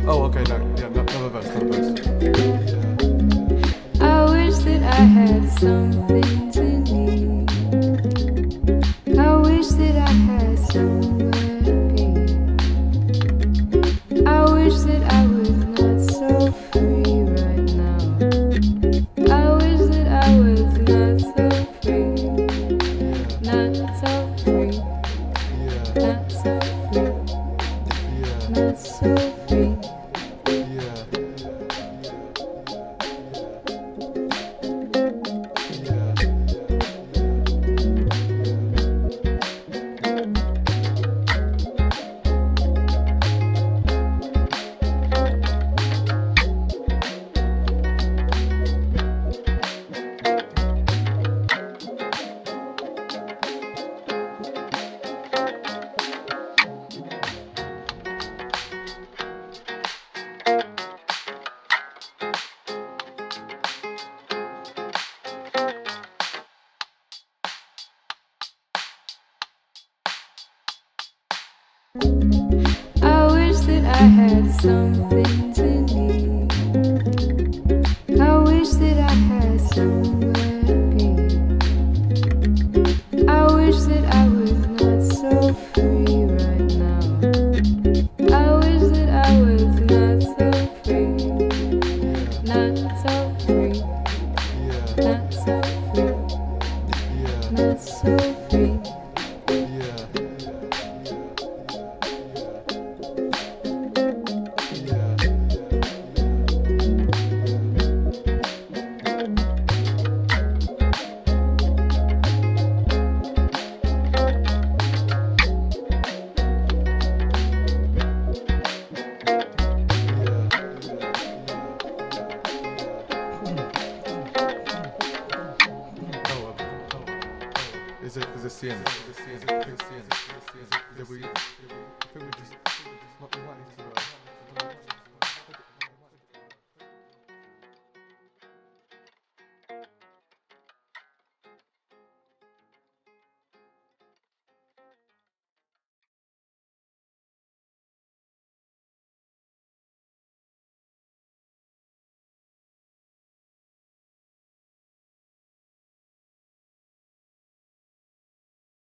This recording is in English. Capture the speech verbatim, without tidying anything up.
Oh, okay, no, yeah, no, another verse, another verse. I wish that I had something to need. I wish that I had somewhere to be. I wish that I was not so free right now. I wish that I was not so free. Not so free. Not so free. Not so free. I wish that I had something to need. I wish that I had somewhere to be. I wish that I was not so free right now. I wish that I was not so free. Not so free. Not so free. Not so free. Is it, is it C N? Is it C N? Is it C N? Did we...